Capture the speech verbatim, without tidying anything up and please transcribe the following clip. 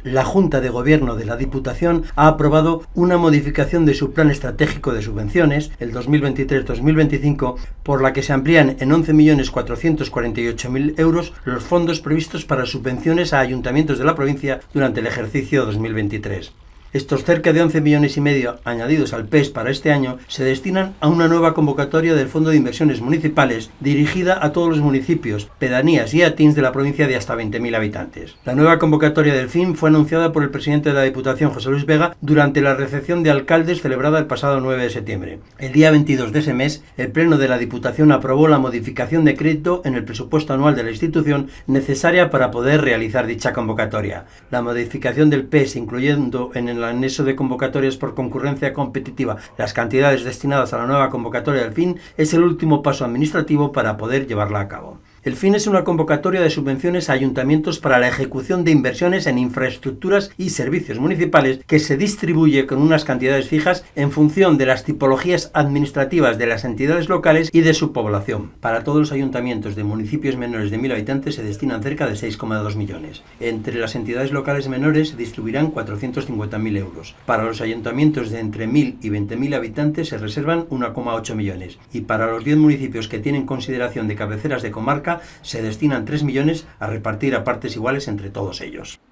La Junta de Gobierno de la Diputación ha aprobado una modificación de su Plan Estratégico de Subvenciones, el dos mil veintitrés dos mil veinticinco, por la que se amplían en once millones cuatrocientos cuarenta y ocho mil euros los fondos previstos para subvenciones a ayuntamientos de la provincia durante el ejercicio dos mil veintitrés. Estos cerca de once millones y medio añadidos al P E S para este año se destinan a una nueva convocatoria del Fondo de Inversiones Municipales dirigida a todos los municipios, pedanías y atins de la provincia de hasta veinte mil habitantes. La nueva convocatoria del F I M fue anunciada por el presidente de la Diputación, José Luis Vega, durante la recepción de alcaldes celebrada el pasado nueve de septiembre. El día veintidós de ese mes, el Pleno de la Diputación aprobó la modificación de crédito en el presupuesto anual de la institución necesaria para poder realizar dicha convocatoria. La modificación del P E S, incluyendo en el el anexo de convocatorias por concurrencia competitiva las cantidades destinadas a la nueva convocatoria del F I M, es el último paso administrativo para poder llevarla a cabo. El F I M es una convocatoria de subvenciones a ayuntamientos para la ejecución de inversiones en infraestructuras y servicios municipales que se distribuye con unas cantidades fijas en función de las tipologías administrativas de las entidades locales y de su población. Para todos los ayuntamientos de municipios menores de mil habitantes se destinan cerca de seis coma dos millones. Entre las entidades locales menores se distribuirán cuatrocientos cincuenta mil euros. Para los ayuntamientos de entre mil y veinte mil habitantes se reservan uno coma ocho millones. Y para los diez municipios que tienen consideración de cabeceras de comarca se destinan tres millones a repartir a partes iguales entre todos ellos.